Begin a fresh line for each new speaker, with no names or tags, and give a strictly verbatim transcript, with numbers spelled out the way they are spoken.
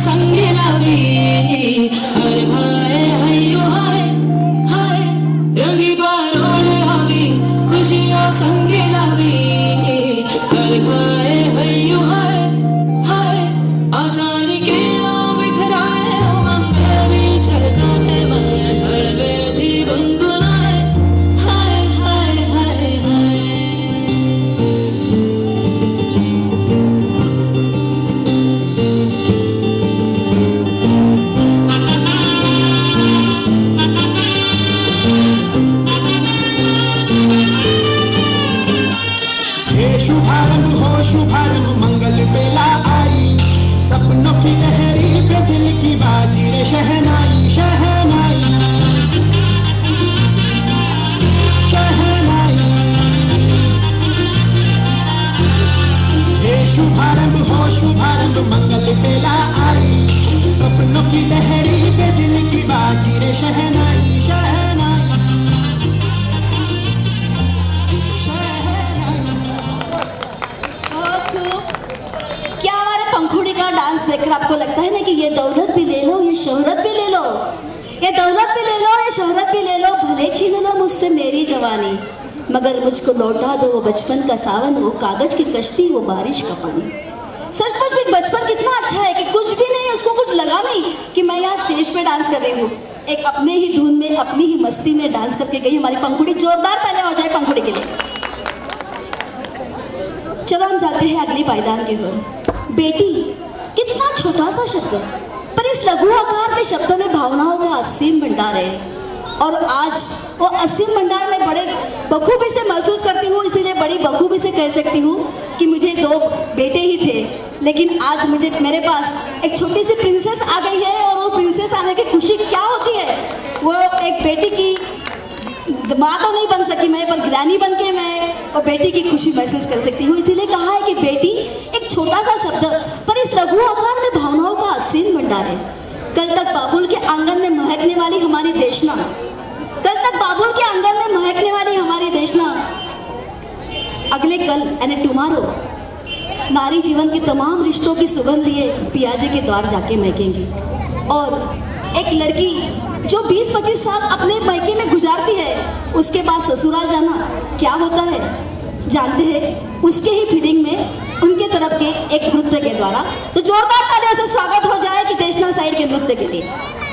संगे लावी हर घाए हयो हाय हाय रंगी बारोड़ आवी खुशियों संगे लावी हर घाए हयो हाय हाय आशानी के बिखराए उमंग भी छलकाए मन हड़बे थी गुनगुनाए हाय हाय हाय हाय।
शुभारंभ हो शुभारंभ मंगल बेला आई सपनों की लहरी पे दिल की बाजी रे शहनाई शहनाई शहनाई। हे शुभारंभ हो शुभारंभ मंगल बेला आई सपनों की लहरी पे दिल की बाजी रे शहनाई शहनाई।
क्या हमारे पंखुड़ी का डांस देखकर आपको लगता है ना कि ये दौलत भी ले लो, ये शोहरत भी ले लो, ये दौलत भी ले लो, ये शोहरत भी ले लो, भले छीन लो मुझसे मेरी जवानी, मगर मुझको लौटा दो वो बचपन का सावन, वो कागज की कश्ती, वो बारिश का पानी। सचमुच में बचपन कितना अच्छा है कि कुछ भी नहीं, उसको कुछ लगा नहीं कि मैं यहाँ स्टेज पे डांस कर रही हूँ। एक अपने ही धुन में अपनी ही मस्ती में डांस करके गई हमारी पंखुड़ी। जोरदार तालियां हो जाए पंखुड़ी के लिए। चलो हम जाते हैं अगली पायदान की ओर। बेटी कितना छोटा सा शब्द, पर इस लघु आकार के शब्दों में भावनाओं का असीम भंडार है। और आज वो असीम भंडार में बड़े बखूबी से महसूस करती हूँ, इसीलिए बड़ी बखूबी से कह सकती हूँ कि मुझे दो बेटे ही थे, लेकिन आज मुझे मेरे पास एक छोटी सी प्रिंसेस आ गई है। और वो प्रिंसेस आने की खुशी क्या होती है, वो एक बेटी की माँ तो नहीं बन सकी मैं, पर ग्रैनी बन के मैं और बेटी की खुशी महसूस कर सकती हूँ। इसीलिए कहा है कि बेटी एक छोटा सा शब्द, पर इस लघु आकार में भावनाओं का असीम भंडार है। कल तक बाबुल के आंगन में महकने वाली हमारी देशना, कल तक बाबुल के आंगन में महकने वाली हमारी देशना, अगले कल यानी टुमारो नारी जीवन के तमाम रिश्तों की सुगंध लिए पियाजे के द्वार जाके महकेंगी। और एक लड़की जो बीस पच्चीस साल अपने मायके में गुजारती है, उसके बाद ससुराल जाना क्या होता है जानते हैं, उसके ही फीडिंग में उनके तरफ के एक नृत्य के द्वारा। तो जोरदार तालियों से स्वागत हो जाए कि देशना साइड के नृत्य के लिए।